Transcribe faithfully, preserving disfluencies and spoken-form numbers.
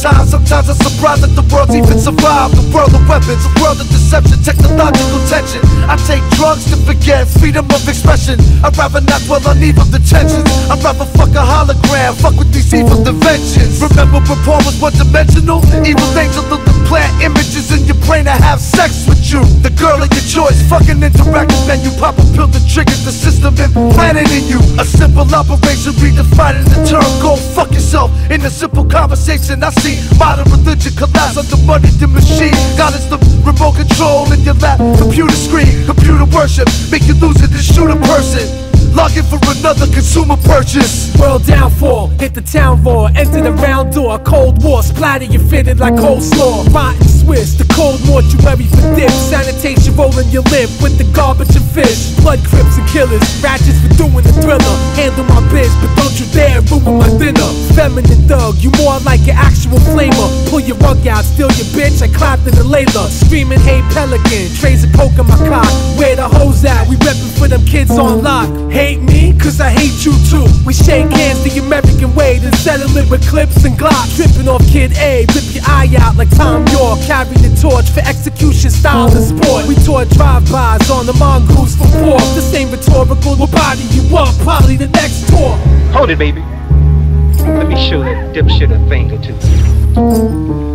time. Sometimes I'm surprised that the world's even survived. The world of weapons, a world of deception, technological tension. I take drugs to forget freedom of expression. I'd rather not dwell on evil detentions. I'd rather fuck a hologram, fuck with these evil dimensions. Remember when Paul was one-dimensional? Evil angel of the plant images in your brain to have sex with you. The girl of your choice, fucking interactive, man. You pop a pill to trigger the system implanted in you. A simple operation redefining the term go fuck yourself. In a simple conversation I see modern religion collapse under money the machine. God is the remote control in your lap. Computer screen, computer worship, make you lose it and shoot a person. Logging for another consumer purchase. World downfall, hit the town roar, enter the round door. Cold war, splatter you fitted like coleslaw. Rotten Swiss, the cold mortuary for dip. Sanitation rolling your lip with the garbage and fish. Blood crips and killers, ratchets for doing the thriller. Handle my biz, but don't you dare ruin my dinner. Feminine thug, you more like an actual flamer. Pull your rug out, steal your bitch, I clapped in the Layla. Screaming, hey pelican, trays and poke in my cock. Where the hoes at? We reppin' for them kids on lock. Hate me? Cause I hate you too. We shake hands the American way, then settle it with clips and glocks. Tripping off Kid A, rip your eye out like Tom York. Carry the torch for execution style and sport. We taught drive-bys on the mongoose for pork. The same rhetorical will body you up, probably the next tour. Hold it, baby. Let me show that dipshit a thing or two.